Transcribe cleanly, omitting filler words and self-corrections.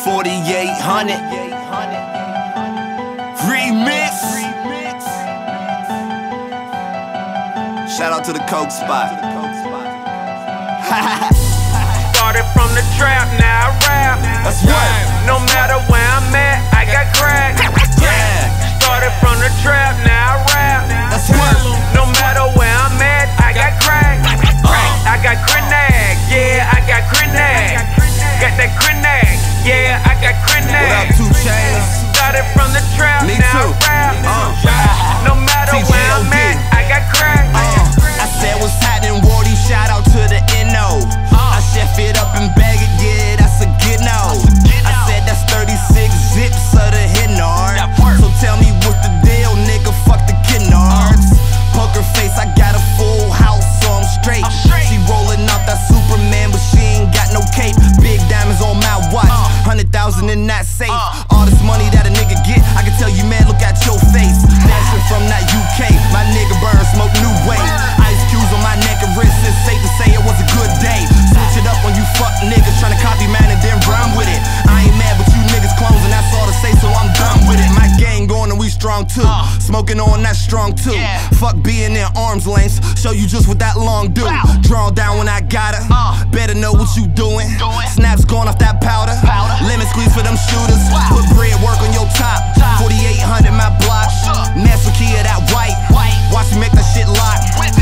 4800 Remix. Shout out to the Coke spot. Started from the trap, now I rap. That's right. No matter where I'm at, I got crack. Yeah. Started from the trap, now I rap. That's right. No matter where I'm at, I got crack. I got grenade, yeah, I got grenade. Got that grenade, yeah, I got grenade. What up, 2 Chainz? Started from the trap, Me now too. I rap. No matter where I'm at, I got crack. I said what's happening, Wardy, shout out to the NO. I chef it up and bag it, yeah, that's a get no. I said that's 36 zips of the Hennard. So tell me what's the deal, nigga, fuck the Kennards. Poker face, I got a full house, so I'm straight. She rolling out that Superman, but she ain't got no cape. Big diamonds on my watch, 100,000 in that safe. All this money that a nigga get, I can tell you, man, look at your face. Dancing from that UK, my nigga burn smoke new wave. Ice cubes on my neck and wrist, it's safe to say it was a good day. Switch it up when you fuck niggas tryna copy, man, and then run with it. I ain't mad, but you niggas clones, and that's all to say, so I'm done with it. My gang going and we strong too, smoking on that strong too. Fuck being in arm's length, show you just what that long do. Draw down when I got her, better know what you doing. Snaps going off that powder, lemon squeeze for them shooters. Put bread work on your top, 4800 my block. Master key of that white, watch me make that shit lock.